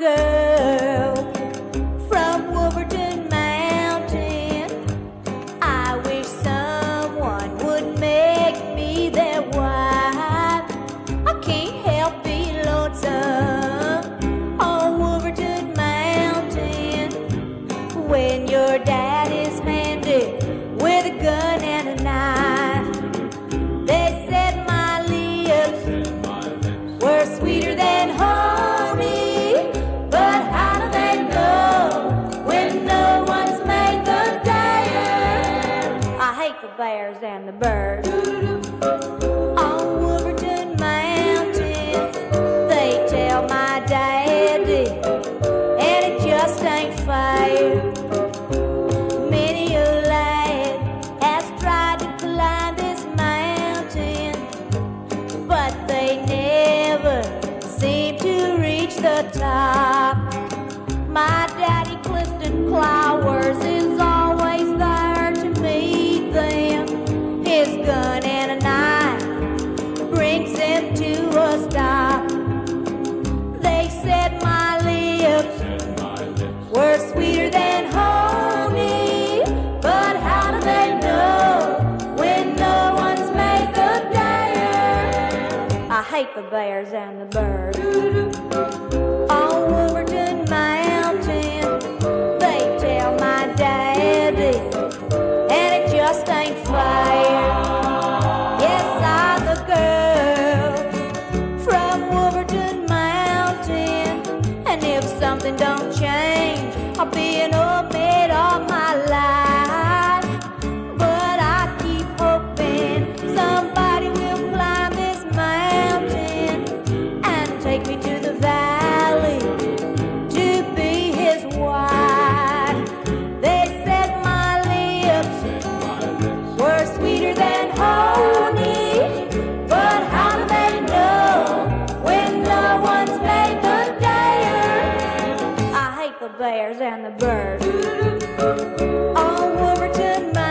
girl from Wolverton Mountain. I wish someone would make me their wife. I can't help being lonesome on Wolverton Mountain when your dad is handy with a gun and a knife. They said my lips were sweeter than honey, but how do they know when no one's made the dare? I hate the bears and the birds on Wolverton Mountain. They tell my daddy, and it just ain't fair. Many a lad has tried to climb this mountain, but they never seem to reach the top. My daddy Clifton Clowers is always there to meet them. His gun and a knife brings him to a stop. They said my lips were sweeter than honey, but how do they know when no one's made the dare? I hate the bears and the birds on Wolverton Mountain. They tell my daddy, and it just ain't fair. Yes, I'm the girl from Wolverton Mountain, and if something don't change, I'll be an old maid all my life. But I keep hoping somebody will climb this mountain and take me to the valley to be his wife. They said my lips were sweeter than honey, but how do they know when no one's made the dare? I hate the bears and the birds on Wolverton Mountain.